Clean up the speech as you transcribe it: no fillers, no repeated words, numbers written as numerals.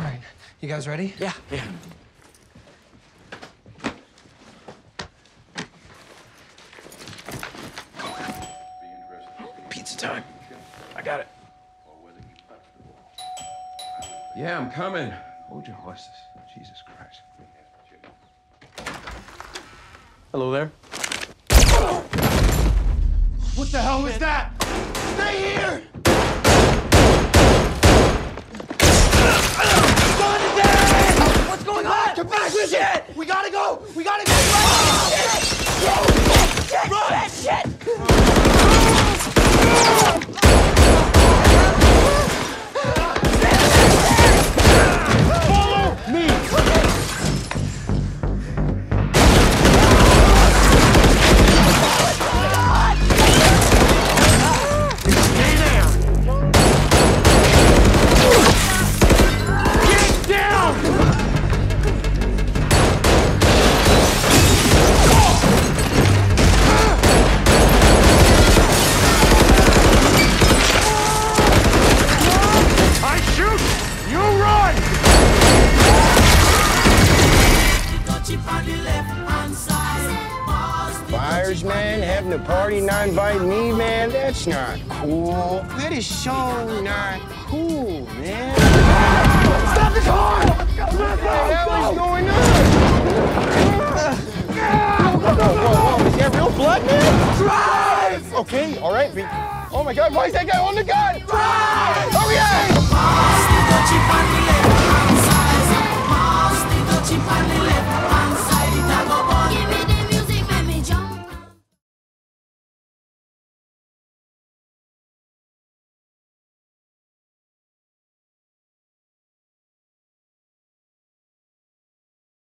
All right, you guys ready? Yeah. Pizza time. I got it. Yeah, I'm coming. Hold your horses. Jesus Christ. Hello there. What the hell was that? Stay here! What's going on? Come back! Listen! We gotta go! We gotta go! Follow me! Stay there! Get down! I shoot! You run! Firesman having a party, not inviting me, man. That's not cool. That is so not cool, man. Stop the car! What the hell is going on? Whoa. Is that real blood, man? Drive! Okay, all right. Oh my God, why is that guy on the gun? Drive! Hurry up!